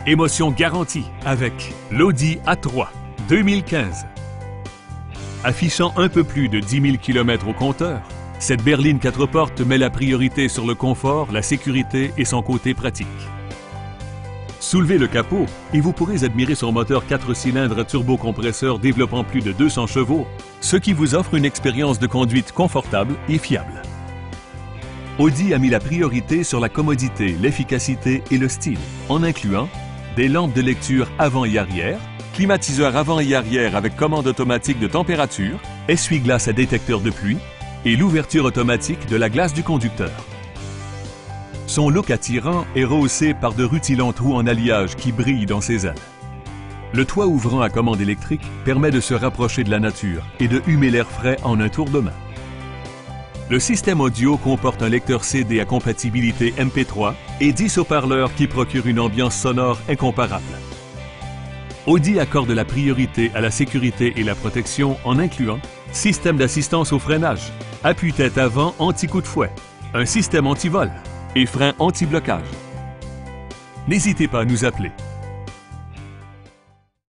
Émotion garantie avec l'Audi A3 2015. Affichant un peu plus de 10 000 km au compteur, cette berline 4 portes met la priorité sur le confort, la sécurité et son côté pratique. Soulevez le capot et vous pourrez admirer son moteur 4 cylindres à turbocompresseur développant plus de 200 chevaux, ce qui vous offre une expérience de conduite confortable et fiable. Audi a mis la priorité sur la commodité, l'efficacité et le style, en incluant des lampes de lecture avant et arrière, climatiseur avant et arrière avec commande automatique de température, essuie-glace à détecteur de pluie et l'ouverture automatique de la glace du conducteur. Son look attirant est rehaussé par de rutilants trous en alliage qui brillent dans ses ailes. Le toit ouvrant à commande électrique permet de se rapprocher de la nature et de humer l'air frais en un tour de main. Le système audio comporte un lecteur CD à compatibilité MP3 et 10 haut-parleurs qui procurent une ambiance sonore incomparable. Audi accorde la priorité à la sécurité et la protection en incluant système d'assistance au freinage, appuie-tête avant anti-coup de fouet, un système anti-vol et frein anti-blocage. N'hésitez pas à nous appeler